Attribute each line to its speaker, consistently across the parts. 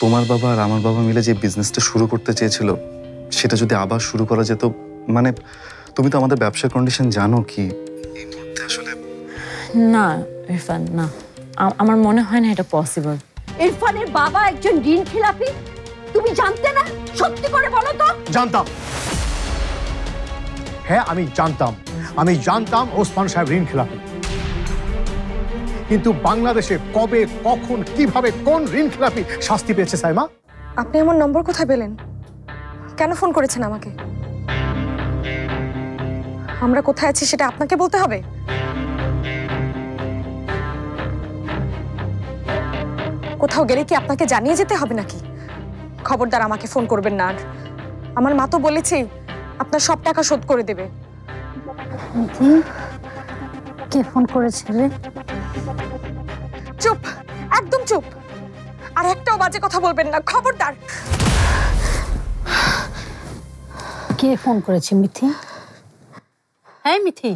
Speaker 1: তোমার বাবা আর আমার বাবা মিলে যে বিজনেসটা শুরু করতে চেয়েছিল সেটা যদি আবার শুরু করা যেত, মানে তুমি তো আমাদের ব্যবসার কন্ডিশন জানো কি এই মুহূর্তে আসলে।
Speaker 2: না ইরফান, না, আমার মনে হয় না এটা পসিবল।
Speaker 3: ইরফানের বাবা একজন ঋণ খেলাপি, তুমি জানতে না? সত্যি করে বলো তো।
Speaker 4: জানতাম, হ্যাঁ আমি জানতাম ওসমান সাহেব ঋণ খেলাপি, কিন্তু বাংলাদেশে কবে কখন কিভাবে কোন ঋণ খেলাপি শাস্তি পেয়েছে সাইমা?
Speaker 5: আপনি আমার নম্বর কোথায় পেলেন? কেন ফোন করেছেন আমাকে? আমরা কোথায় আছি সেটা আপনাকে বলতে হবে? কোথাও গেলে কি আপনাকে জানিয়ে যেতে হবে নাকি? খবরদার আমাকে ফোন করবেন না। আর আমার মা তো বলেছে আপনার সব টাকা শোধ করে দেবে।
Speaker 3: কে ফোন করেছে রে?
Speaker 5: চুপ, একদম চুপ, আর একটাও বাজে কথা বলবেন না, খবরদার।
Speaker 3: কে ফোন করেছে মিথি? হ্যাঁ মিথি।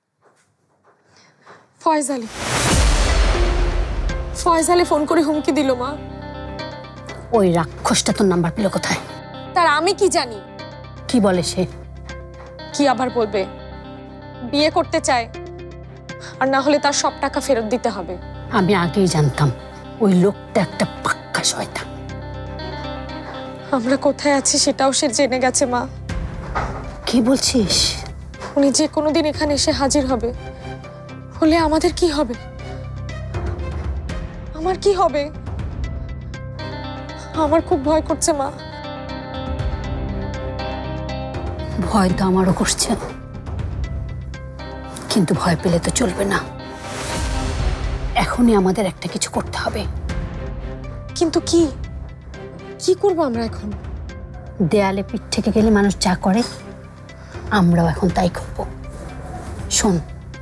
Speaker 5: ফয়েজ আলী ফোন করে হুমকি দিল মা।
Speaker 3: ওই রাক্ষসটা তোর নাম্বার পেল কোথায়?
Speaker 5: তার আমি কি জানি?
Speaker 3: কি বলে সে?
Speaker 5: কি আবার বলবে? বিয়ে করতে চায়, আর না হলে তার সব টাকা ফেরত দিতে হবে।
Speaker 3: আমি আগেই জানতাম ওই লোকটা একটা পাক্কা শয়তান।
Speaker 5: আমরা কোথায় আছি সেটাও সে জেনে গেছে মা।
Speaker 3: কি বলছিস?
Speaker 5: উনি যে কোনো দিন এখানে এসে হাজির হবে, হলে আমাদের কি হবে? আমার কি হবে? আমার খুব ভয় করছে মা।
Speaker 3: ভয় তো আমারও করছে, কিন্তু ভয় পেলে তো চলবে না। এখনই আমাদের একটা কিছু করতে হবে।
Speaker 5: কিন্তু কি কি করবো আমরা এখন?
Speaker 3: দেয়ালে পিঠ থেকে গেলে মানুষ যা করে, আমরাও এখন তাই করব। শোন,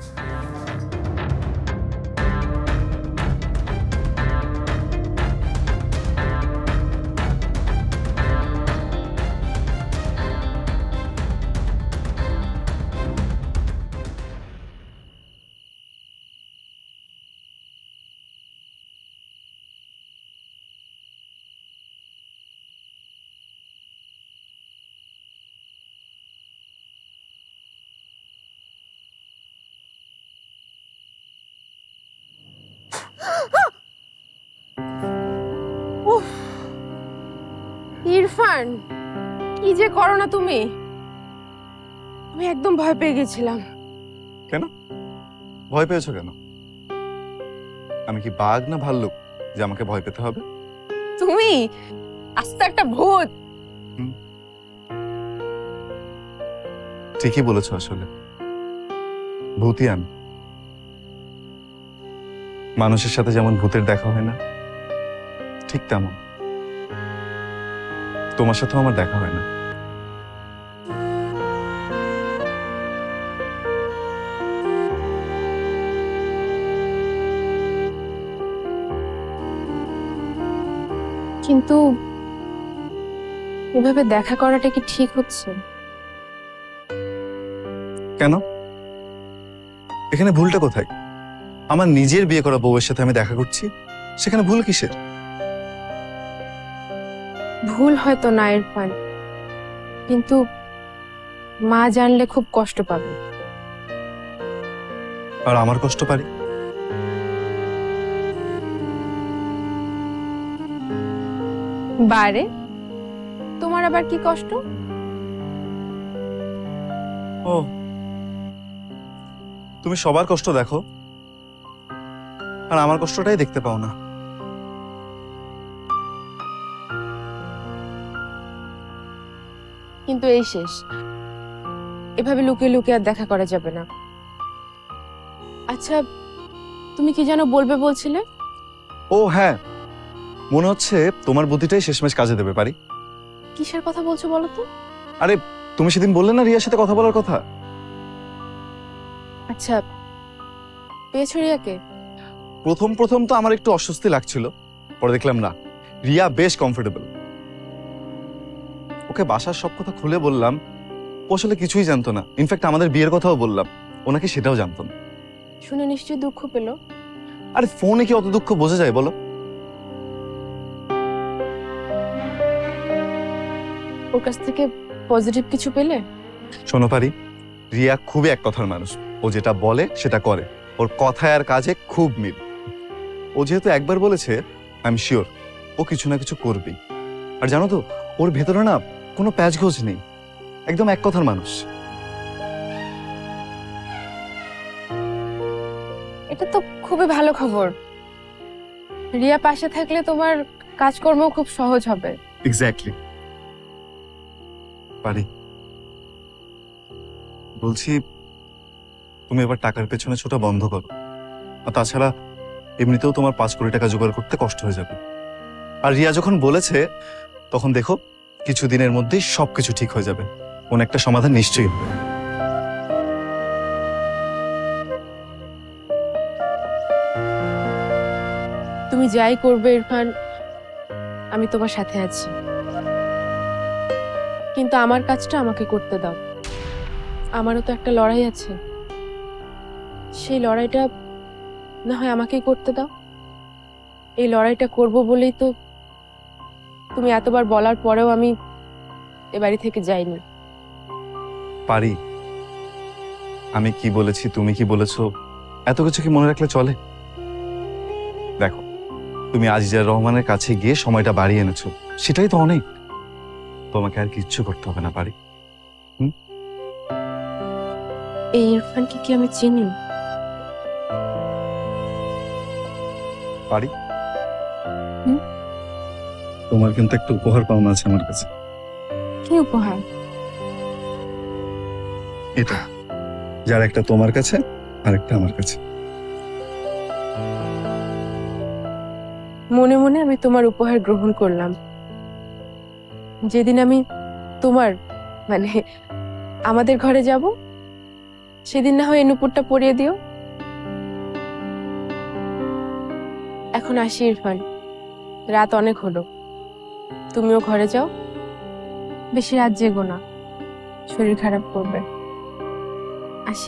Speaker 6: ইরফান, কি যে করো না তুমি! আমি একদম ভয় পেয়ে গেছিলাম।
Speaker 1: কেন ভয় পেয়েছো কেন? আমি কি বাঘ না ভাল্লুক যে আমাকে ভয় পেতে হবে?
Speaker 6: তুমি আস্তে একটা ভূত।
Speaker 1: ঠিকই বলেছো, আসলে ভূতই আমি। মানুষের সাথে যেমন ভূতের দেখা হয় না, ঠিক তেমন তোমার সাথেও আমার দেখা হয় না।
Speaker 6: কিন্তু এভাবে দেখা করাটা কি ঠিক হচ্ছে?
Speaker 1: কেন? এখানে ভুলটা কোথায়? আমার নিজের বিয়ে করা বউয়ের সাথে আমি দেখা করছি, সেখানে ভুল কিসের?
Speaker 6: ভুল হয়তো না ইরফান, কিন্তু মা জানলে খুব কষ্ট পাবে।
Speaker 1: আর আমার কষ্ট পারি?
Speaker 6: বারে, তোমার আবার কি কষ্ট?
Speaker 1: ও, তুমি সবার কষ্ট দেখো, আর আমার কষ্টটাই দেখতে পাও না।
Speaker 6: কিন্তু এই শেষ, এভাবে লুকিয়ে লুকিয়ে আর দেখা করা যাবে না। আচ্ছা, তুমি কি যেন বলবে বলছিলে?
Speaker 1: ও হ্যাঁ, মনে হচ্ছে তোমার বুদ্ধিটাই শেষমেশ কাজে দেবে পারি।
Speaker 6: কিসের কথা বলছো বলো তো?
Speaker 1: আরে তুমি সেদিন বললে না রিয়ার সাথে কথা বলার কথা।
Speaker 6: আচ্ছা, পেয়েছো রিয়াকে?
Speaker 1: প্রথম প্রথম তো আমার একটু অস্বস্তি লাগছিল, পরে দেখলাম না, রিয়া বেশ কমফোর্টেবল। ওকে বাসার সব কথা খুলে বললাম, ও আসলে কিছুই জানতো না। ইনফ্যাক্ট আমাদের বিয়ের কথাও বললাম, ওনাকে সেটাও জানতো না।
Speaker 6: শুনে নিশ্চয়ই দুঃখ পেল।
Speaker 1: আরে ফোনে কি অত দুঃখ বোঝা যায় বলো?
Speaker 6: ওর কাছ থেকে পজিটিভ কিছু পেলে?
Speaker 1: শোনো পারি, রিয়া খুবই এক কথার মানুষ। ও যেটা বলে সেটা করে, ওর কথায় আর কাজে খুব মিল। ও যেহেতু একবার বলেছে, আই এম শিওর ও কিছু না কিছু করবেই। আর জানো তো, ওর ভেতরে না কোনো প্যাচগোজ নেই, একদম এক কথার মানুষ।
Speaker 6: এটা তো খুবই ভালো খবর। রিয়া পাশে থাকলে তোমার কাজকর্ম খুব সহজ হবে।
Speaker 1: এক্স্যাক্টলি। পারি, বলছি তুমি এবার টাকার পেছনে ছোটা বন্ধ করো। আর তাছাড়া এমনিতেও তোমার 5 কোটি টাকা জোগাড় করতে কষ্ট হয়ে যাবে। আর রিয়া যখন বলেছে, তখন দেখো কিছুদিনের মধ্যেই সবকিছু ঠিক হয়ে যাবে। কোন একটা সমাধান নিশ্চয়ই হবে।
Speaker 6: তুমি যাই করবে ইরফান, আমি তোমার সাথে আছি, কিন্তু আমার কাজটা আমাকে করতে দাও। আমারও তো একটা লড়াই আছে, সেই লড়াইটা না হয় আমাকেই করতে দাও। এই লড়াইটা করব বলেই তো তুমি এতবার বলার পরেও আমি এ বাড়ি থেকে যাইনি।
Speaker 1: পারি, আমি কি বলেছি তুমি কি বলেছো এত কিছু কি মনে রাখলে চলে? দেখো, তুমি আজিজার রহমানের কাছে গিয়ে সময়টা বাড়িয়ে এনেছো, সেটাই তো অনেক। তোমাকে আর কিচ্ছু করতে হবে না পারি।
Speaker 6: এই ইরফানকে কি আমি চিনি?
Speaker 1: পারি, তোমার কিন্তু একটা উপহার পাওনা আছে আমার কাছে।
Speaker 6: কি উপহার?
Speaker 1: এটা, যার একটা তোমার কাছে আর একটা আমার কাছে।
Speaker 6: মনে মনে আমি তোমার উপহার গ্রহণ করলাম। যেদিন আমি তোমার মানে আমাদের ঘরে যাব, সেদিন না হয় এই নুপুরটা পরিয়ে দিও। এখন আসি ইরফান, রাত অনেক হলো, তুমিও ঘরে যাও। বেশি রাত জেগো না, শরীর খারাপ করবে। আসি।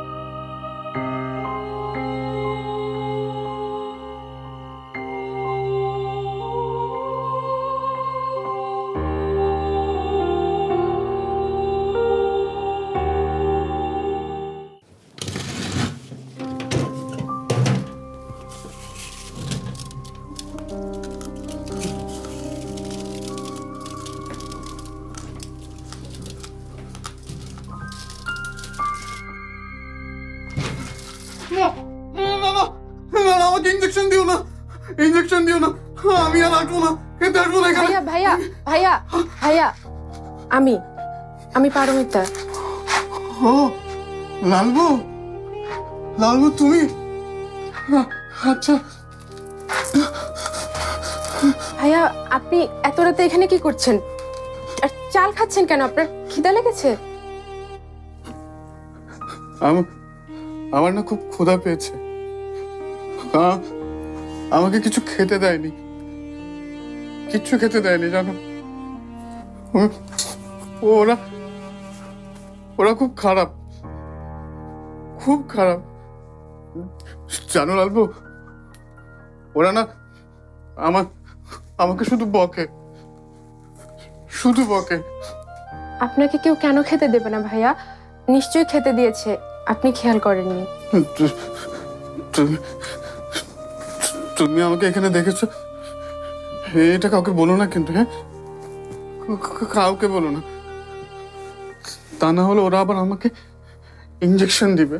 Speaker 1: আমাকে ইনজেকশন দিও না, ইনজেকশন দিও না, আমি আর আসবো না, খেতে আসবো না এখানে।
Speaker 6: ভাইয়া ভাইয়া ভাইয়া ভাইয়া, আমি আমি পারমিতা।
Speaker 1: ও লালবু, লালবু তুমি? আচ্ছা।
Speaker 6: ভাইয়া, আপনি এত রাতে এখানে কি করছেন? আর চাল খাচ্ছেন কেন? আপনার খিদা লেগেছে?
Speaker 7: আমার না খুব ক্ষুধা পেয়েছে। আমাকে কিছু খেতে দেয়নি, কিচ্ছু খেতে দেয়নি জানো। ওরা ওরা খুব খারাপ, খুব খারাপ জানো লালবু। ওরা না আমাকে শুধু বকে, শুধু বকে।
Speaker 6: আপনাকে কেউ কেন খেতে দেবে না ভাইয়া? নিশ্চয়ই খেতে দিয়েছে, আপনি খেয়াল করেননি।
Speaker 7: তুমি আমাকে এখানে দেখেছো, এটা কাউকে বলো না কিন্তু, হ্যাঁ কাউকে বলো না, তা না হলে ওরা আবার আমাকে ইনজেকশন দিবে।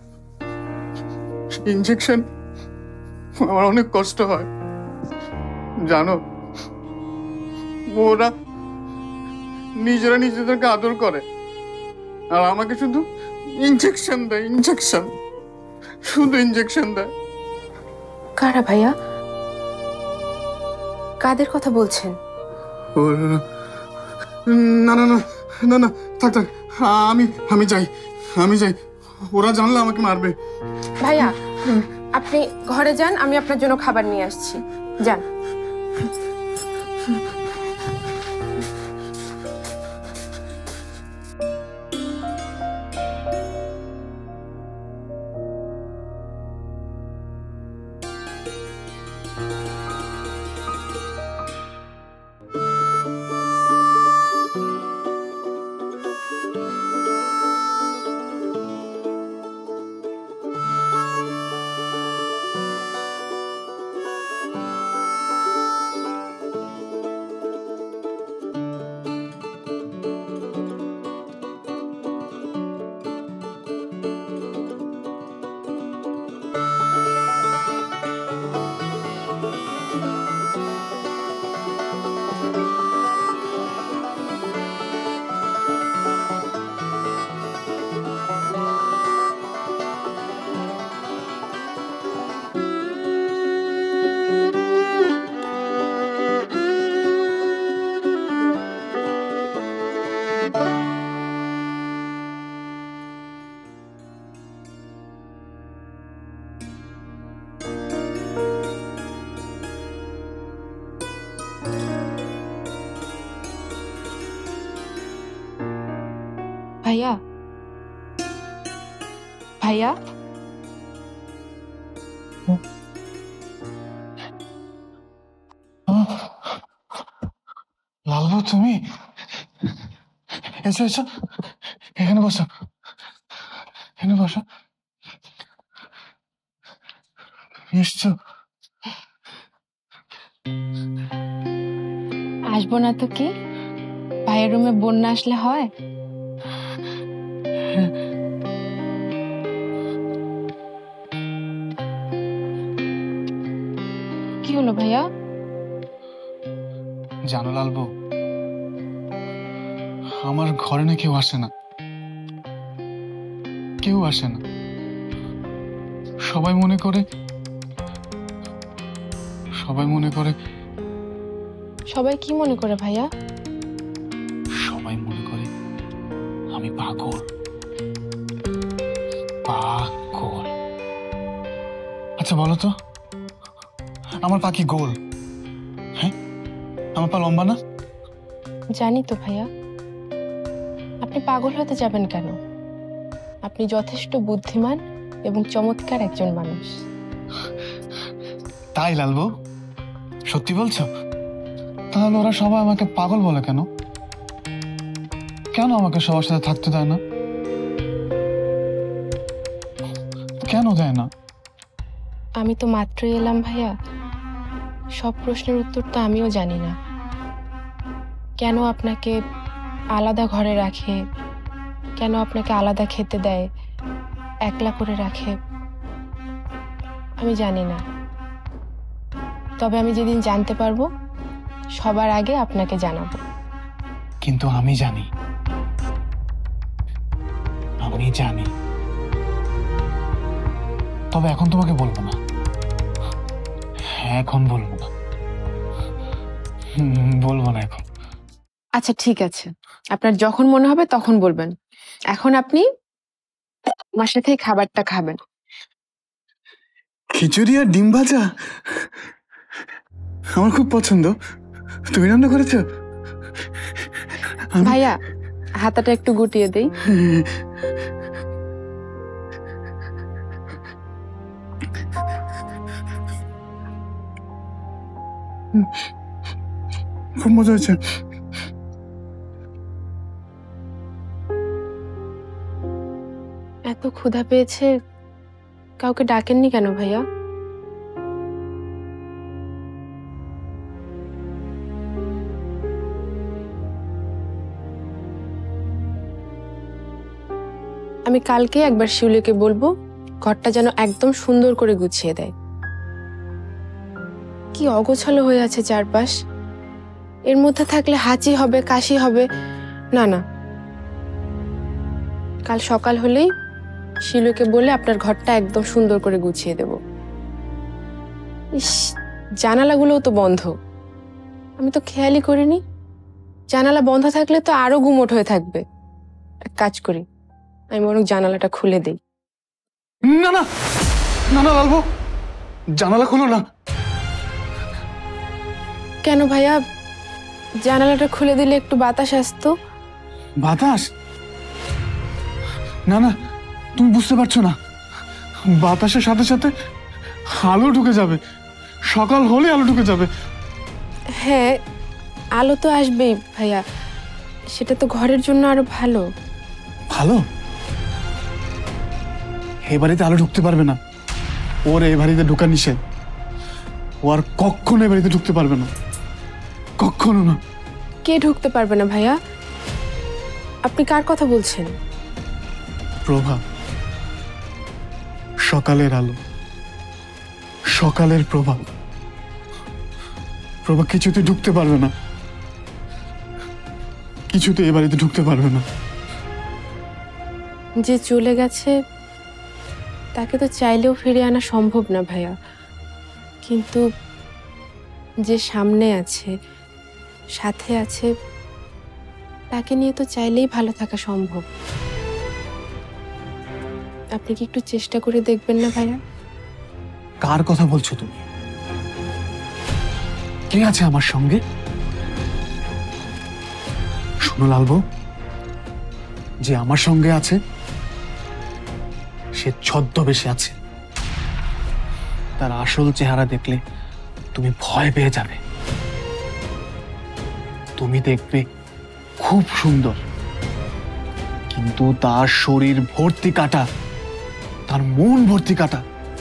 Speaker 7: ইনজেকশন আমার অনেক কষ্ট হয় জানো। ওরা নিজেরা নিজেদেরকে আদর করে আর আমাকে শুধু ইনজেকশন দেয়, ইনজেকশন, শুধু ইনজেকশন দেয়।
Speaker 6: কারা ভাইয়া? কাদের কথা বলছেন?
Speaker 7: না না না না না, থাক থাক, আমি যাই, আমি যাই, ওরা জানলে আমাকে মারবে।
Speaker 6: ভাইয়া, আপনি ঘরে যান, আমি আপনার জন্য খাবার নিয়ে আসছি, যান। ভাইয়া, ভাইয়া,
Speaker 7: লালবু তুমি এসো এসো, এখানে বসো, এখানে বসো। এসছো?
Speaker 6: আসবো না তো কি? ভাইয়ের রুমে বন্যা আসলে হয়? কি হলো ভাইয়া?
Speaker 7: জানো লালবু, আমার ঘরে না কেউ আসে না, কেউ আসে না। সবাই মনে করে
Speaker 6: সবাই কি মনে করে ভাইয়া?
Speaker 7: সবাই মনে করে আমি পাগল, পাগল। আচ্ছা বলো তো, আমার পা কি গোল? হ্যাঁ, আমার পা লম্বা না?
Speaker 6: জানি তো ভাইয়া, আপনি পাগল হতে যাবেন কেন? আপনি যথেষ্ট বুদ্ধিমান এবং চমৎকার একজন মানুষ।
Speaker 7: তাই লালবু, সত্যি বলছো? তাহলে ওরা সবাই আমাকে পাগল বলে কেন? কেন আমাকে সবার সাথে থাকতে দেয় না? কেন দেয় না?
Speaker 6: আমি তো মাত্রই এলাম ভাইয়া, সব প্রশ্নের উত্তর তো আমিও জানি না। কেন আপনাকে আলাদা ঘরে রাখে, কেন আপনাকে আলাদা খেতে দেয়, একলা করে রাখে, আমি জানি না। তবে আমি যেদিন জানতে পারবো সবার আগে আপনাকে জানাবো।
Speaker 7: কিন্তু আমি জানি, আমি জানি। তবে এখন তোমাকে বলবো না, এখন বলবো না, বলবো না এখন।
Speaker 6: আচ্ছা ঠিক আছে, আপনার যখন মনে হবে তখন বলবেন। এখন আপনি আমার সাথে খাবারটা খাবেন।
Speaker 7: খিচুড়ি আর ডিম ভাজা আমার খুব পছন্দ। তুমি রান্না করেছো?
Speaker 6: ভাইয়া, হাতাটা একটু গুটিয়ে দেই।
Speaker 7: খুব মজা হয়েছে।
Speaker 6: এত ক্ষুধা পেয়েছে, কাউকে ডাকেননি কেন ভাইয়া? আমি কালকে একবার শিউলিকে বলবো ঘরটা যেন একদম সুন্দর করে গুছিয়ে দেয়। কি অগোছালো হয়ে আছে চারপাশ, এর মধ্যে থাকলে হাঁচি হবে, কাশি হবে। না না, কাল সকাল হলেই শিলুকে বলে আপনার ঘরটা একদম সুন্দর করে গুছিয়ে দেব। ইস, জানালাগুলোও তো বন্ধ, আমি তো খেয়ালই করিনি। জানালা বন্ধ থাকলে তো আরো গুমোট হয়ে থাকবে। এক কাজ করি, আমি বরং জানালাটা খুলে দেই।
Speaker 7: না না না না লালবু, জানালা খুলো না।
Speaker 6: কেন ভাইয়া? জানালাটা খুলে দিলে একটু বাতাস আসতো।
Speaker 7: বাতাস? না না, তুমি বুঝতে পারছো না, বাতাসের সাথে সাথে আলো ঢুকে যাবে। সকাল হলে আলো ঢুকে যাবে।
Speaker 6: হ্যাঁ, আলো তো আসবেই ভাইয়া, সেটা তো ঘরের জন্য আরো ভালো।
Speaker 7: ভালো? এ বাড়িতে আলো ঢুকতে পারবে না, ওর এই বাড়িতে ঢোকা নিষেধ। ও আর কখনো এ বাড়িতে ঢুকতে পারবে না, কখনো না।
Speaker 6: কে ঢুকতে পারবে না ভাইয়া? আপনি কার কথা বলছেন?
Speaker 7: প্রভা, সকালের আলো, সকালের প্রভা। প্রভা কিছুতে ঢুকতে পারবে না, কিছুতে এ বাড়িতে ঢুকতে পারবে না।
Speaker 6: যে চলে গেছে তাকে তো চাইলেও ফিরে আনা সম্ভব না ভাইয়া, কিন্তু যে সামনে আছে, সাথে আছে, তাকে নিয়ে তো চাইলেই ভালো থাকা সম্ভব। আপনি কি একটু চেষ্টা করে দেখবেন না ভাইয়া?
Speaker 7: কার কথা বলছো তুমি? কে আছে আমার সঙ্গে? শোনো লালবু, যে আমার সঙ্গে আছে সে ছদ্মবেশে আছে। তার আসল চেহারা দেখলে তুমি ভয় পেয়ে যাবে। তুমি দেখবে খুব সুন্দর, কিন্তু তার শরীর ভর্তি কাটা, তার মন ভর্তি কাটা।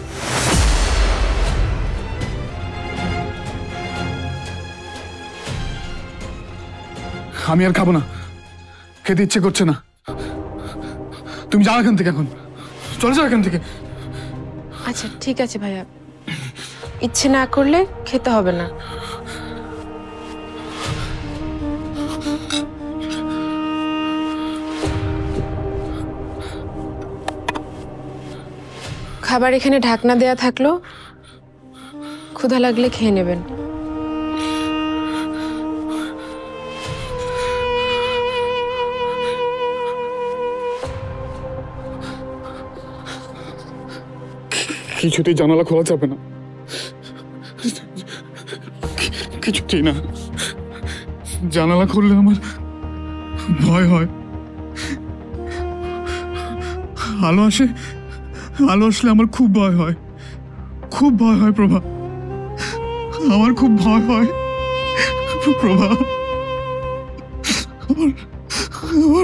Speaker 7: আমি আর খাবো না, খেতে ইচ্ছে করছে না। তুমি যাও এখান থেকে, এখন চলে যাও এখান থেকে।
Speaker 6: আচ্ছা ঠিক আছে ভাইয়া, ইচ্ছে না করলে খেতে হবে না। খাবার এখানে ঢাকনা দেয়া থাকলো, ক্ষুধা লাগলে খেয়ে নেবেন।
Speaker 7: কিছুতেই জানালা খোলা যাবে না, কিছুতেই না। জানালা খুললে আমার ভয় হয়। আলো আসে, আলো আসলে আমার খুব ভয় হয়, খুব ভয় হয় প্রভা, আমার খুব ভয় হয় প্রভা, আমার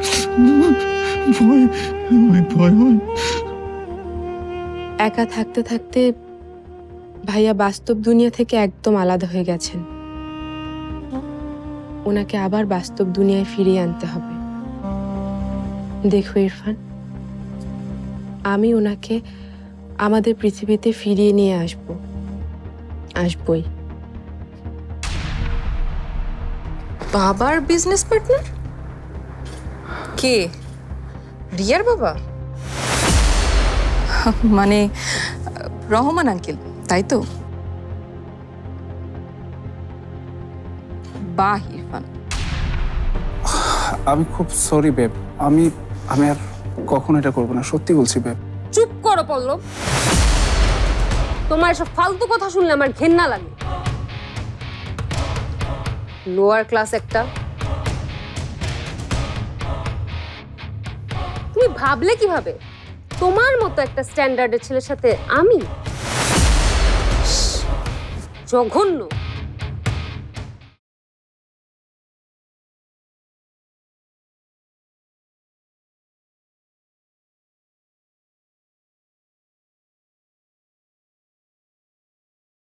Speaker 7: ভয় ভয় হয়।
Speaker 6: একা থাকতে থাকতে ভাইয়া বাস্তব দুনিয়া থেকে একদম আলাদা হয়ে গেছেন। ওনাকে আবার বাস্তব দুনিয়ায় ফিরিয়ে আনতে হবে। দেখো ইরফান, আমি ওনাকে আমাদের পৃথিবীতে ফিরিয়ে নিয়ে আসবই।
Speaker 8: বাবার বিজনেস পার্টনার কে? রিয়ার বাবা? মানে রহমান আঙ্কেল, তাই তো? বাহ ইরফান,
Speaker 9: আমি খুব সরি বেব, আমি আর কখনো এটা করবো না, সত্যি বলছি বেব।
Speaker 10: চুপ করো পল্লব, তোমার এসব ফালতু কথা শুনলে আমার ঘেন্না লাগে। লোয়ার ক্লাস একটা। তুমি ভাবলে কিভাবে তোমার মতো একটা স্ট্যান্ডার্ডের ছেলের সাথে আমি? জঘন্য।